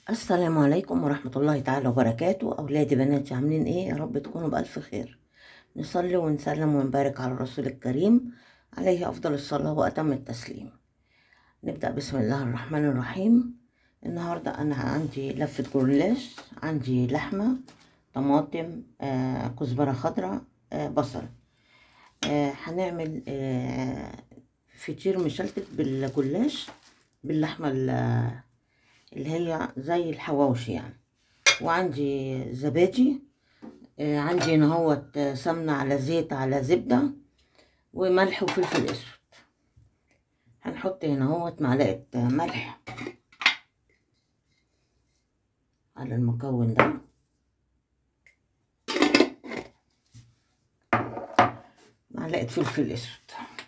السلام عليكم ورحمة الله تعالى وبركاته. أولادي بناتي عاملين إيه؟ يا رب تكونوا بألف خير. نصلي ونسلم ونبارك على الرسول الكريم عليه أفضل الصلاة وأتم التسليم. نبدأ بسم الله الرحمن الرحيم. النهاردة أنا عندي لفة جورلاش، عندي لحمة، طماطم، كزبرة خضراء، بصل. هنعمل فطير مشلتت بالجلاش باللحمة اللي هي زي الحواوشي يعني. وعندي زبادي، عندي هنا هوت سمنة على زيت على زبدة وملح وفلفل اسود. هنحط هنا هوت معلقة ملح على المكون ده، معلقة فلفل اسود.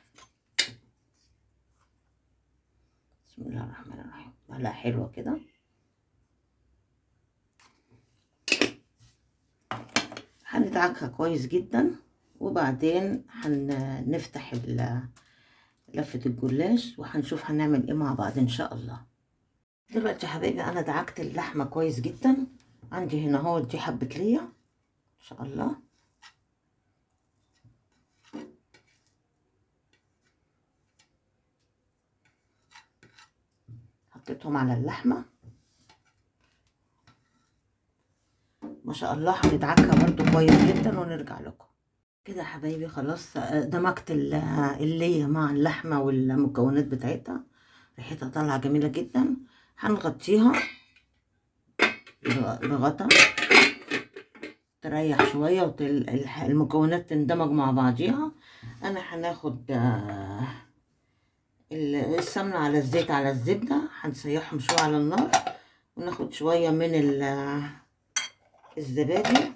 بسم الله الرحمن الرحيم. معلقة حلوة كده. هندعكها كويس جدا وبعدين هنفتح لفة الجلاش وهنشوف هنعمل ايه مع بعض ان شاء الله. دلوقتي يا حبايبي انا دعكت اللحمة كويس جدا. عندي هنا هو دي حبة ليا ان شاء الله. حطيتهم على اللحمة ما شاء الله. هندعكها برضو كويس جدا ونرجع لكم. كده يا حبايبي خلاص دمجت اللية مع اللحمة والمكونات بتاعتها، ريحتها طالعة جميلة جدا. هنغطيها بغطا تريح شوية والمكونات تندمج مع بعضيها. انا هناخد السمنة على الزيت على الزبدة، هنسيحهم شوية على النار وناخد شوية من الزبادي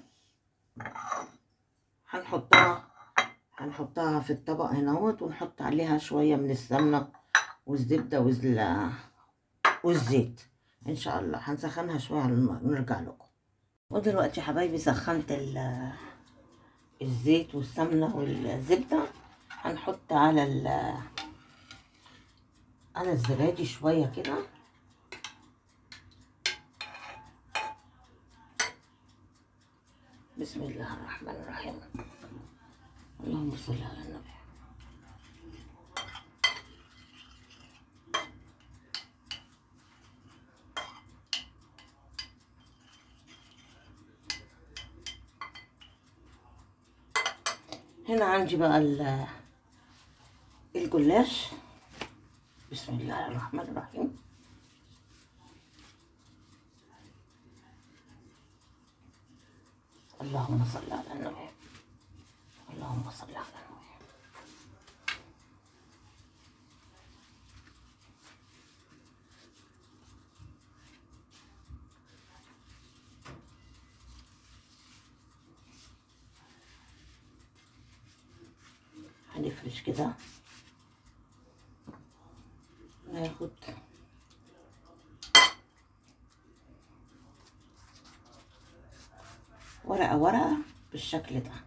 هنحطها في الطبق هنا ونحط عليها شوية من السمنة والزبدة والزيت ان شاء الله. هنسخنها شوية على النار ونرجع لكم. ودلوقتي يا حبايبي سخنت الزيت والسمنة والزبدة. هنحط على الزبادي شوية كده. بسم الله الرحمن الرحيم. اللهم صل على النبي. هنا عندي بقى الجلاش. بسم الله الرحمن الرحيم. اللهم صل على النبي. اللهم صل على النبي. هنفرش كده، ناخد ورقة ورقة بالشكل ده.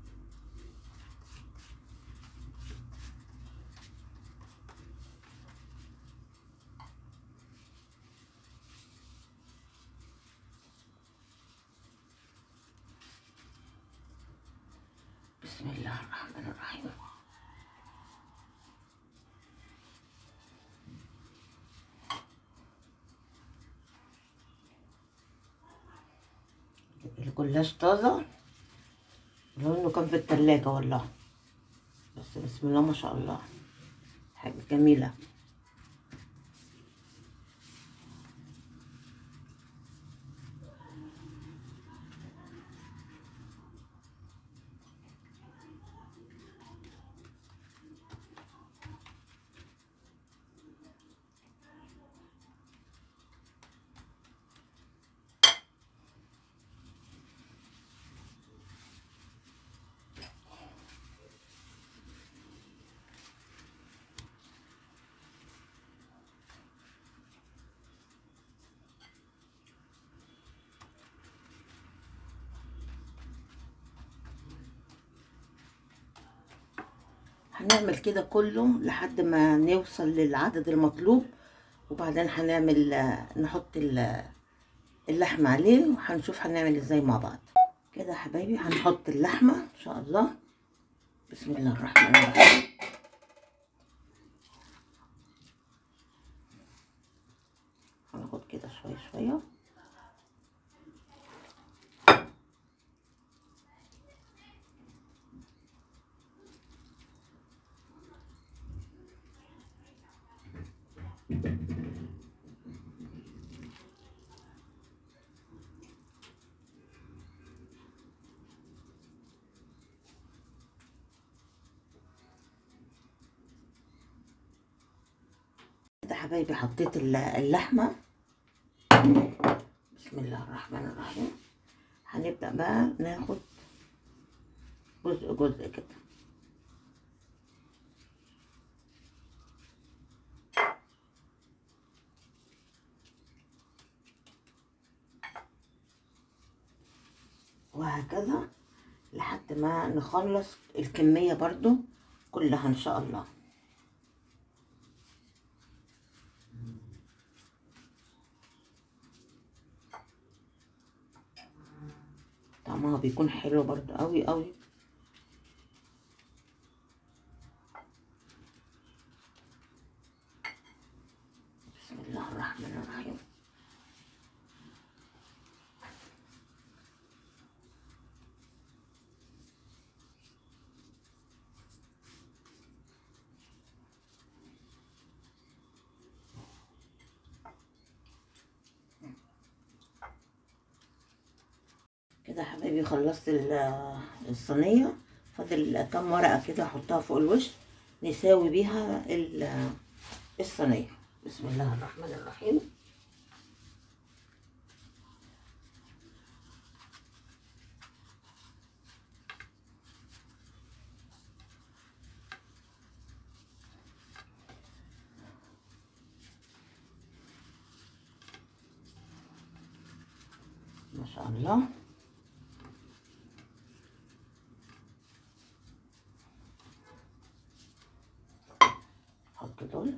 بسم الله الرحمن الرحيم. الجلاش طازة، لأنه كان في التلاجة والله، بس بسم الله ما شاء الله حاجة جميلة. هنعمل كده كله لحد ما نوصل للعدد المطلوب، وبعدين هنعمل نحط اللحمة عليه وهنشوف هنعمل ازاي مع بعض. كده يا حبايبي هنحط اللحمة ان شاء الله. بسم الله الرحمن الرحيم. هناخد كده شوية شوية. كده حبايبي حطيت اللحمة. بسم الله الرحمن الرحيم. هنبدأ بقى ناخد جزء جزء كده. وهكذا لحد ما نخلص الكمية برضو كلها ان شاء الله. طعمها بيكون حلو برضو قوي قوي. بسم الله الرحمن الرحيم. كده يا حبايبي خلصت الصينية. فاضل كام ورقة كده احطها فوق الوش نساوي بيها الصينية. بسم الله الرحمن الرحيم. ما شاء الله. حط دول.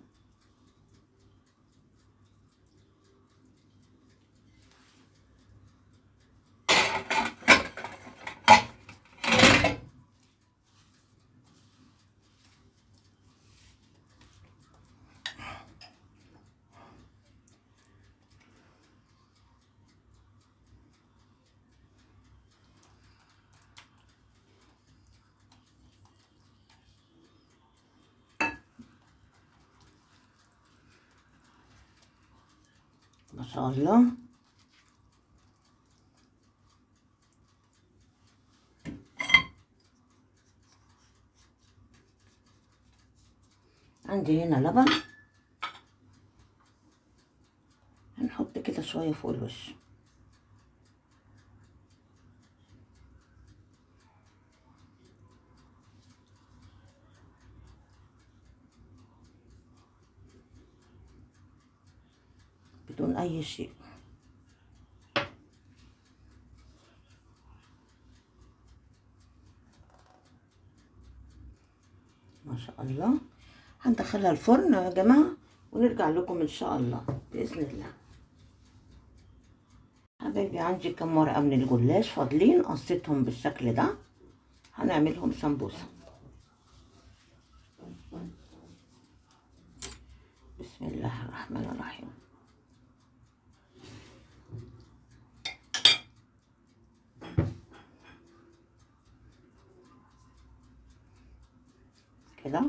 ما شاء الله. عندي هنا لبن، هنحط كده شوية فوق الوش. بدون اي شيء. ما شاء الله. هندخلها الفرن يا جماعة ونرجع لكم ان شاء الله بإذن الله. حبايبي عندي كم ورقة من الجلاش فاضلين، قصيتهم بالشكل ده، هنعملهم سمبوسة. بسم الله الرحمن الرحيم. كده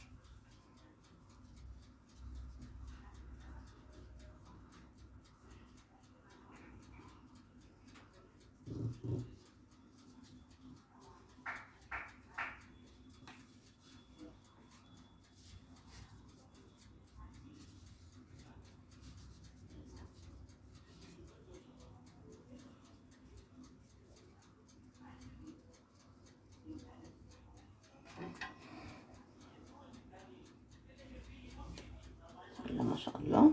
ما شاء الله.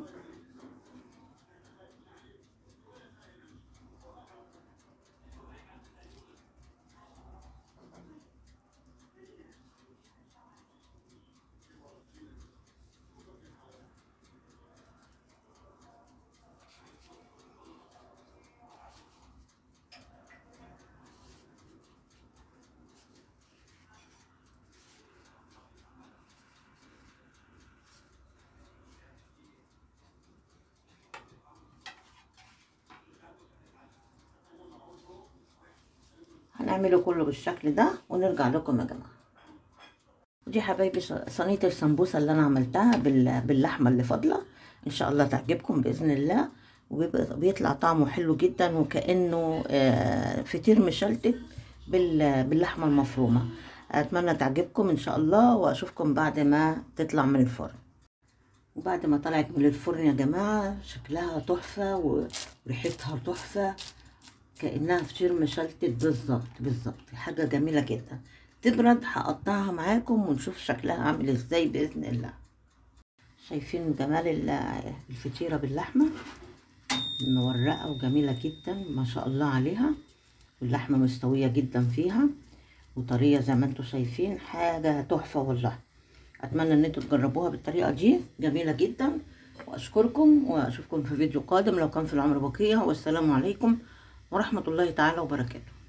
نعمله كله بالشكل ده ونرجع لكم يا جماعه. ودي حبايبي صينيه السمبوسه اللي انا عملتها باللحمه اللي فاضله، ان شاء الله تعجبكم باذن الله. وبيطلع طعمه حلو جدا وكانه فطير مشلتت باللحمه المفرومه. اتمنى تعجبكم ان شاء الله، واشوفكم بعد ما تطلع من الفرن. وبعد ما طلعت من الفرن يا جماعه شكلها تحفه وريحتها تحفه، كأنها فطير مشلتت بالظبط، حاجة جميلة جدا. تبرد هقطعها معاكم ونشوف شكلها عامل ازاي بإذن الله. شايفين جمال الفطيرة باللحمة، مورقة وجميلة جدا ما شاء الله عليها، واللحمة مستوية جدا فيها وطرية زي ما انتم شايفين، حاجة تحفة والله. اتمنى ان انتم تجربوها بالطريقة دي، جميلة جدا. واشكركم واشوفكم في فيديو قادم لو كان في العمر بقية، والسلام عليكم ورحمة الله تعالى وبركاته.